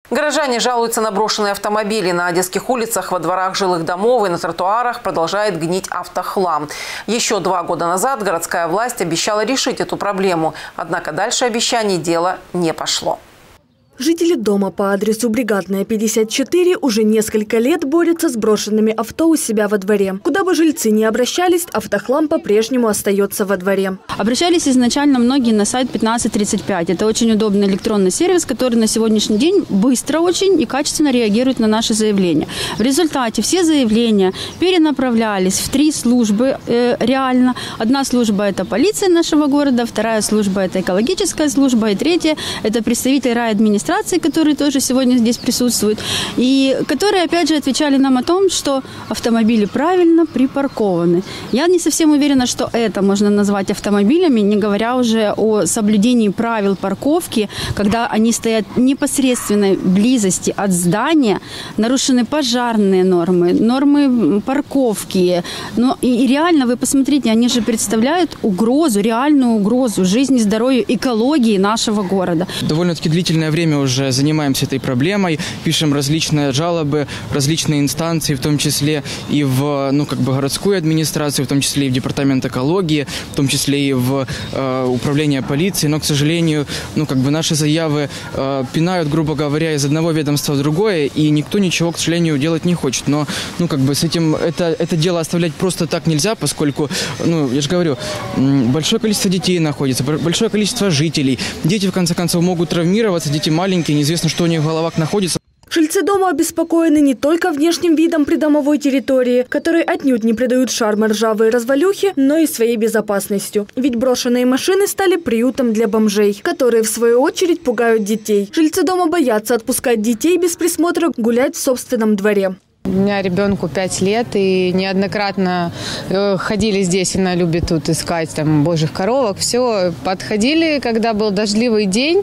Горожане жалуются на брошенные автомобили. На одесских улицах, во дворах жилых домов и на тротуарах продолжает гнить автохлам. Еще 2 года назад городская власть обещала решить эту проблему. Однако дальше обещаний дело не пошло. Жители дома по адресу Бригадная, 54 уже несколько лет борются с брошенными авто у себя во дворе. Куда бы жильцы ни обращались, автохлам по-прежнему остается во дворе. Обращались изначально многие на сайт 1535. Это очень удобный электронный сервис, который на сегодняшний день быстро очень и качественно реагирует на наши заявления. В результате все заявления перенаправлялись в 3 службы реально. Одна служба – это полиция нашего города, вторая служба – это экологическая служба, и третья – это представитель райадминистрации, которые тоже сегодня здесь присутствуют, и которые, опять же, отвечали нам о том, что автомобили правильно припаркованы. Я не совсем уверена, что это можно назвать автомобилями, не говоря уже о соблюдении правил парковки, когда они стоят в непосредственной близости от здания, нарушены пожарные нормы, нормы парковки. Но и реально, вы посмотрите, они же представляют угрозу, реальную угрозу жизни, здоровью, экологии нашего города. Довольно-таки длительное время уже занимаемся этой проблемой, пишем различные жалобы, различные инстанции, в том числе и в городскую администрацию, в том числе и в департамент экологии, в том числе и в управление полиции, но, к сожалению, наши заявы пинают, грубо говоря, из одного ведомства в другое, и никто ничего, к сожалению, делать не хочет. Но, с этим это дело оставлять просто так нельзя, поскольку, я же говорю, большое количество детей находится, большое количество жителей. Дети, в конце концов, могут травмироваться, дети маленькие, неизвестно, что у них в головах находится. Жильцы дома обеспокоены не только внешним видом придомовой территории, которые отнюдь не придают шарма ржавые развалюхи, но и своей безопасностью. Ведь брошенные машины стали приютом для бомжей, которые, в свою очередь, пугают детей. Жильцы дома боятся отпускать детей без присмотра гулять в собственном дворе. У меня ребенку 5 лет, и неоднократно ходили здесь, она любит тут искать божьих коровок, все, подходили, когда был дождливый день,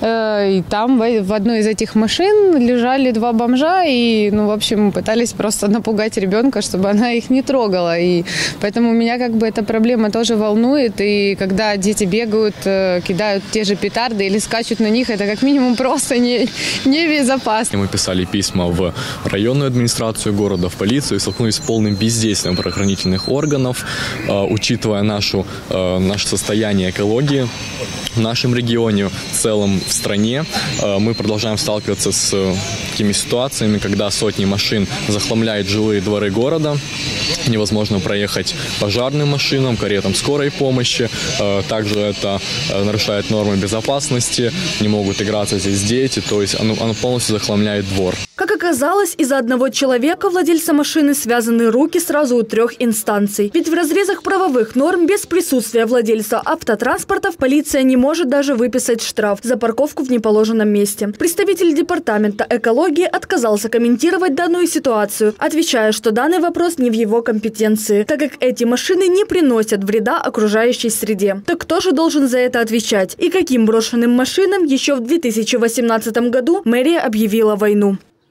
и там в одной из этих машин лежали 2 бомжа, и, в общем, пытались просто напугать ребенка, чтобы она их не трогала, и поэтому меня эта проблема тоже волнует, и когда дети бегают, кидают те же петарды или скачут на них, это как минимум просто небезопасно. Мы писали письма в районную администрацию города, в полицию, и столкнулись с полным бездействием правоохранительных органов, учитывая наше состояние экологии в нашем регионе, в целом в стране. Мы продолжаем сталкиваться с такими ситуациями, когда сотни машин захламляют жилые дворы города. Невозможно проехать пожарным машинам, каретам скорой помощи. Также это нарушает нормы безопасности, не могут играться здесь дети, то есть оно полностью захламляет двор. Как оказалось, из-за одного человека, владельца машины, связаны руки сразу у 3 инстанций. Ведь в разрезах правовых норм без присутствия владельца автотранспорта полиция не может даже выписать штраф за парковку в неположенном месте. Представитель департамента экологии отказался комментировать данную ситуацию, отвечая, что данный вопрос не в его компетенции, так как эти машины не приносят вреда окружающей среде. Так кто же должен за это отвечать? И каким брошенным машинам еще в 2018 году мэрия объявила войну?